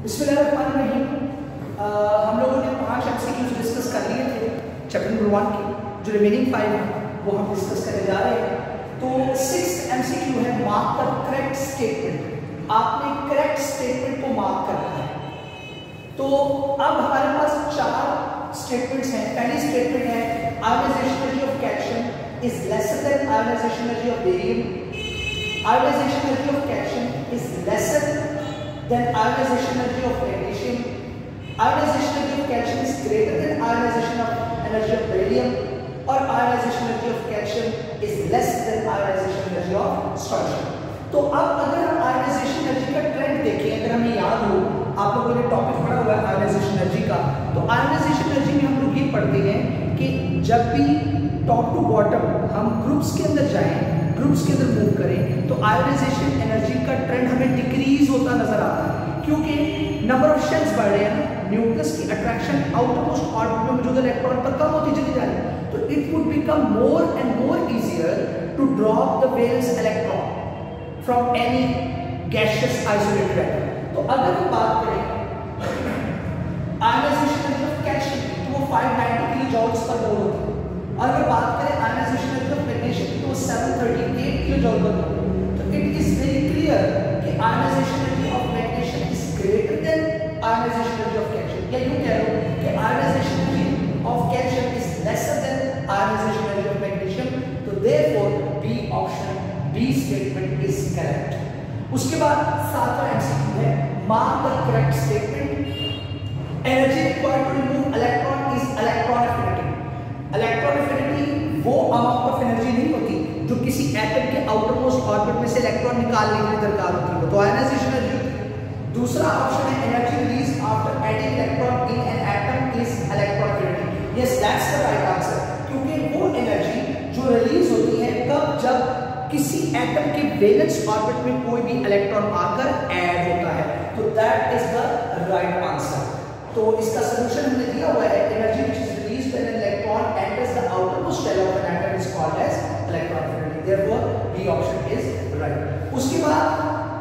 बिस्मिल्लाहिर्रहमानिर्रहीम। हम लोगों ने 5 MCQs डिस्कस कर लिए थे चैप्टर नंबर 1 के। जो रिमेनिंग 5 हैं वो हम डिस्कस करने जा रहे हैं। तो 6th MCQ है मार्क द करेक्ट स्टेटमेंट। आपने करेक्ट स्टेटमेंट को मार्क करना है। तो अब हमारे पास 4 स्टेटमेंट्स हैं। पहली स्टेटमेंट है ionization energy of calcium is lesser than ionization energy of barium. Ionization energy of calcium is lesser then ionization energy of magnesium. Ionization energy of calcium is greater than ionization of energy of beryllium, or ionization energy of calcium is less than ionization energy of strontium. तो अब अगर हम ionisation energy का trend देखें, अगर हमें याद हो, आप लोगों ने टॉपिक पढ़ा हुआ है आयोनाइजेशन एनर्जी का, तो आयोनाइजेशन एनर्जी में हम लोग ये पढ़ते हैं कि जब भी टॉप टू बॉटम हम ग्रुप्स के अंदर जाएं, ग्रुप्स के अंदर मूव करें, तो आयोनाइजेशन एनर्जी का ट्रेंड हमें डिक्रीज होता नजर आता है, क्योंकि नंबर ऑफ शेल्स बढ़ रहे हैं। न्यूक्लियस की अट्रैक्शन आउटरमोस्ट ऑर्बिट में मौजूद इलेक्ट्रॉन पर कम होती चली जा रही है, तो it would become more and more easier to drop the valence electron from any gaseous isolated atom. तो अगर हम बात करें आयोनाइजेशन एनर्जी ऑफ कैल्शियम की, तो वो 590 किलो जूल्स पर मोल होती है, और अगर बात करें आयोनाइजेशन एनर्जी ऑफ मैग्नीशियम की, तो वो 738 किलो जूल पर मोल होती है। तो इट इज वेरी क्लियर कि ionization energy of magnesium is greater than ionization energy of calcium, या यूं कह लो कि ionization energy of calcium is lesser than ionization energy of magnesium. तो therefore B option, B statement is correct. उसके बाद 7वां एमसीक्यू है mark the correct statement. Energy required to remove electron is electron affinity. Electron affinity वो amount of energy नहीं होती जो किसी एटम के आउटरमोस्ट ऑर्बिट में से इलेक्ट्रॉन निकालने के लिए दरकार होती है, तो आयोनाइजेशन एनर्जी होती है। दूसरा ऑप्शन है energy release after adding electron in an atom is electron affinity. Yes, that's the right answer, क्योंकि वो एनर्जी जो रिलीज होती है कब, जब किसी एटम के वैलेंस ऑर्बिट में कोई भी इलेक्ट्रॉन आकर ऐड होता है, तो that is the right answer. तो इसका सॉल्यूशन हमने दिया हुआ है, energy which is released when an electron enters the outermost shell of an atom is called as electron affinity. Therefore B option is right. उसके बाद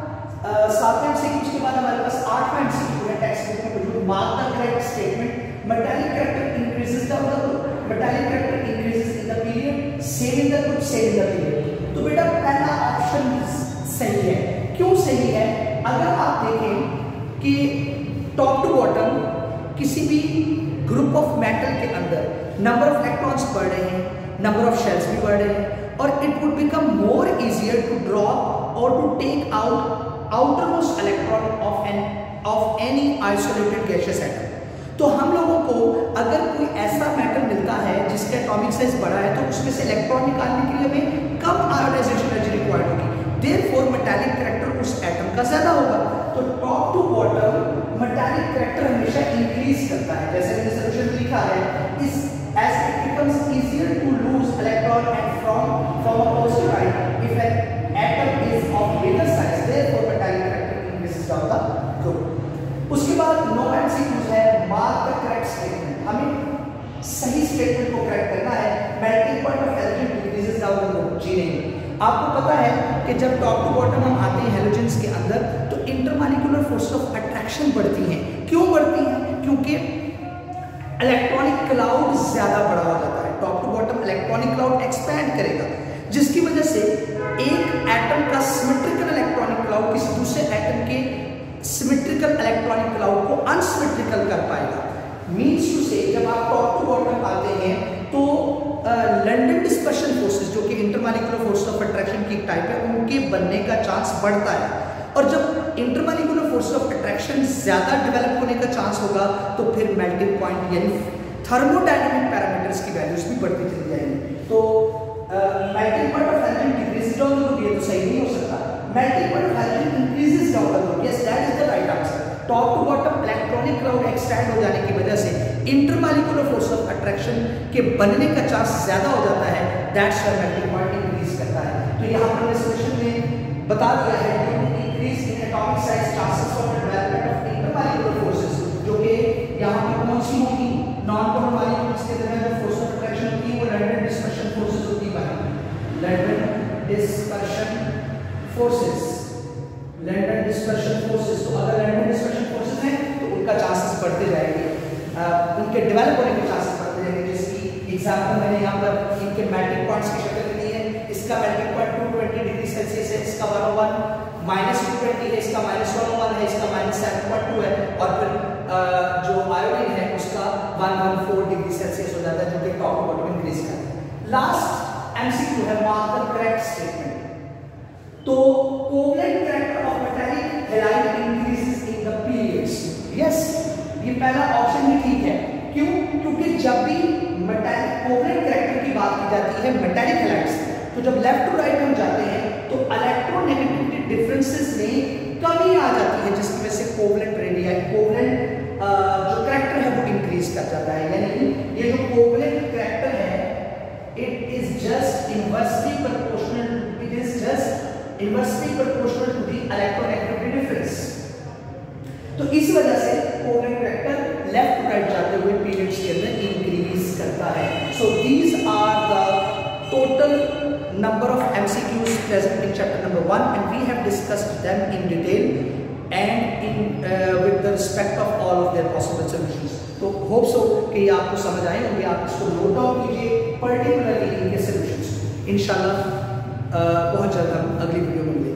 7वें एमसीक्यू के बाद हमारे पास 8वां एमसीक्यू है टेक्स्ट बुक में मौजूद mark the correct statement. Metallic character increases the group, metallic character increases in the period, same in the group, same in the period. तो बेटा पहला ऑप्शन सही है। क्यों सही है? अगर आप देखें कि टॉप टू बॉटम किसी भी ग्रुप ऑफ मेटल के अंदर नंबर ऑफ इलेक्ट्रॉन्स बढ़ रहे हैं, नंबर ऑफ शेल्स भी बढ़ रहे हैं, और it would become more easier to drop और to take out outermost electron of any isolated gaseous atom. तो हम लोगों को अगर कोई ऐसा मेटल मिलता है जिसका एटॉमिक साइज बड़ा है, तो उसमें से इलेक्ट्रॉन निकालने के लिए हमें कम आयोनाइजेशन एनर्जी रिक्वायर्ड होगी। देयरफॉर मेटालिक कैरेक्टर उस एटम का ज्यादा होगा। तो top to bottom metallic character हमेशा इंक्रीज करता है। जैसे मैंने सॉल्यूशन में लिखा है, इस as it becomes easier to lose electron and from a positive ion if an atom is of bigger size, therefore metallic character increases down the group. उसके बाद 9 MCQs है मार्क द करेक्ट स्टेटमेंट। हमें सही statement को correct करना है। Melting point of halogen decreases down the group. जी नहीं, आपको पता है कि जब टॉप टू बॉटम हम आते हैं हैलोजेंस के अंदर, तो इंटरमॉलिक्यूलर फोर्स ऑफ अट्रैक्शन बढ़ती है। क्यों बढ़ती है? क्योंकि इलेक्ट्रॉनिक क्लाउड ज्यादा बड़ा हो जाता है। Top to bottom electronic cloud expand करेगा, जिसकी वजह से एक एटम का सिमेट्रिकल इलेक्ट्रॉनिक क्लाउड किसी दूसरे एटम के सिमेट्रिकल इलेक्ट्रॉनिक क्लाउड को अनसिमेट्रिकल कर पाएगा। मींस टू से जब आप टॉप टू बॉटम आते हैं, तो लंडन डिस्पर्शन फोर्सेस, जो कि इंटरमॉलिक्यूलर फोर्स ऑफ अट्रैक्शन की एक टाइप है, उनके बनने का चांस बढ़ता है। और जब इंटरमॉलिक्यूलर फोर्स ऑफ अट्रैक्शन ज्यादा डेवलप होने का चांस होगा, तो फिर मेल्टिंग पॉइंट यानी थर्मोडायनामिक पैरामीटर्स की वैल्यूज भी बढ़ती चली जाएंगी। तो melting point of halogen decreases down the group, ये तो सही नहीं हो सकता। Melting point of halogen increases down the group. Yes, that is the right answer. Top to bottom electronic cloud extend हो जाने की वजह से इंटरमॉलिक्यूलर फोर्स ऑफ अट्रैक्शन के बनने का चांस ज्यादा हो जाता है। That's why melting point increase करता है। तो यहाँ पर डिस्कशन में बता दिया है increase in atomic size chances for the development of intermolecular forces, जो कि यहाँ पर कौन सी होगी? नॉन पोलर मॉलिक्यूल्स के दरमियान जो फोर्स ऑफ अट्रैक्शन होती है वो लंडन डिस्पर्शन फोर्सेस होती है। London dispersion forces, London dispersion forces. तो अगर लंडन डिस्पर्शन फोर्सेस हैं एग्जाम्पल मैंने यहाँ पर इनके मेल्टिंग पॉइंट्स की शक्ल में दी है। इसका मेल्टिंग पॉइंट 220 डिग्री सेल्सियस है, इसका 101 -220 है, इसका -101 है, इसका -7.2 है, और फिर जो आयोडीन है उसका 114 डिग्री सेल्सियस हो जाता है, जो कि टॉप टू बॉटम इंक्रीज करता है। लास्ट एमसीक्यू है मार्क द करेक्ट स्टेटमेंट। तो covalent character of metallic halide increases in the periods. Yes, ये पहला ऑप्शन भी ठीक है। क्यों? क्योंकि जब भी मेटालिक कोवलेंट कैरेक्टर की बात की जाती है मेटालिक हैलाइड्स, तो जब लेफ्ट टू राइट हम जाते हैं तो इलेक्ट्रोनेगेटिविटी डिफरेंसेस में कमी आ जाती है, जिसकी वजह से कोवलेंट रेडियाई कोवलेंट जो कैरेक्टर है वो इंक्रीज कर जाता है। यानी ये जो कोवलेंट कैरेक्टर है it is just inversely proportional to the electronegativity difference. तो इस वजह से covalent character left to right जाते हुए पीरियड्स के अंदर इंक्रीज करता है। So these are the total number of MCQs present in chapter number 1, and we have discussed them in detail and in with the respect of all of their possible solutions. तो hope so कि ये आपको समझ आए होंगे, आप इसको note down कीजिए particularly इनके solutions। इंशाल्लाह बहुत जल्द हम अगली वीडियो में मिलेंगे।